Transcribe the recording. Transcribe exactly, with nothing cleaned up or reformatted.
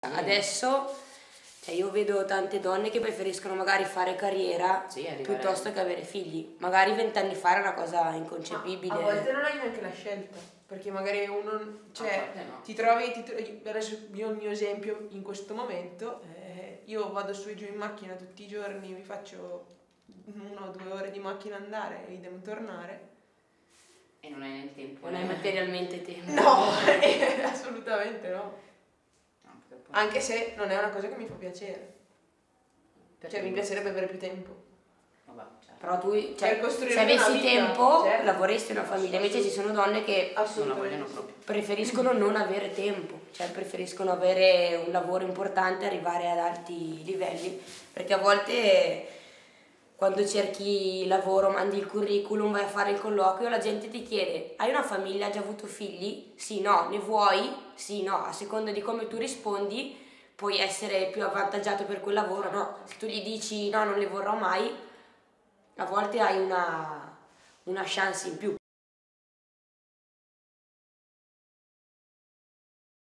Adesso cioè, io vedo tante donne che preferiscono magari fare carriera sì, piuttosto che avere figli. Magari vent'anni fa era una cosa inconcepibile. Ma a volte non hai neanche la scelta, perché magari uno, cioè, no. ti trovi, ti trovi, adesso io il mio esempio in questo momento, eh, io vado su e giù in macchina tutti i giorni, mi faccio una o due ore di macchina andare e idem tornare. E non hai nel tempo. Non hai materialmente tempo. No, assolutamente no. Anche se non è una cosa che mi fa piacere. Perché cioè mi piacerebbe avere più tempo. Vabbè, certo. Però tu, cioè, per se avessi vita, tempo, certo, lavoreresti una famiglia. Invece ci sono donne che non la vogliono proprio. Preferiscono non avere tempo, cioè preferiscono avere un lavoro importante e arrivare ad alti livelli. Perché a volte quando cerchi lavoro, mandi il curriculum, vai a fare il colloquio, la gente ti chiede: hai una famiglia, hai già avuto figli? Sì, no. Ne vuoi? Sì, no. A seconda di come tu rispondi puoi essere più avvantaggiato per quel lavoro, no? Se tu gli dici no, non le vorrò mai, a volte hai una, una chance in più.